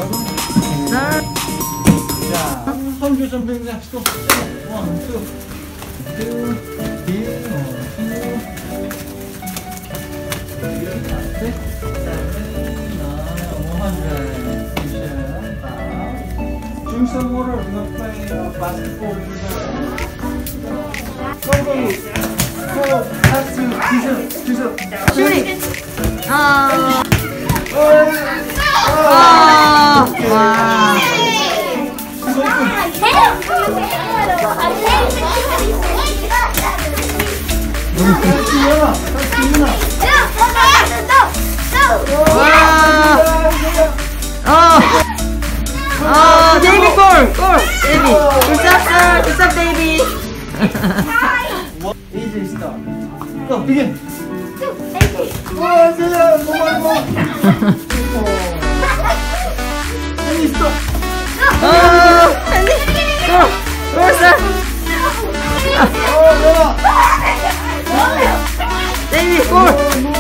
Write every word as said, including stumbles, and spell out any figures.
자, 선규 점핑 잡시고. 원, 투, 투, 비, 원, Drink some water. We're gonna play uh, basketball. Go, go, go. Have to, Jesus, Jesus. 슈리. 아. 아, 와. 와. 어. 어, 데이비 골! 골! 데이비! 굿잡 sir! 굿잡 데이비! Easy start. Go, begin. Oh, yeah, come on, come on. Easy stop. 어, 앤디! 골! 골 sir! Oh, yeah. 데이비 골!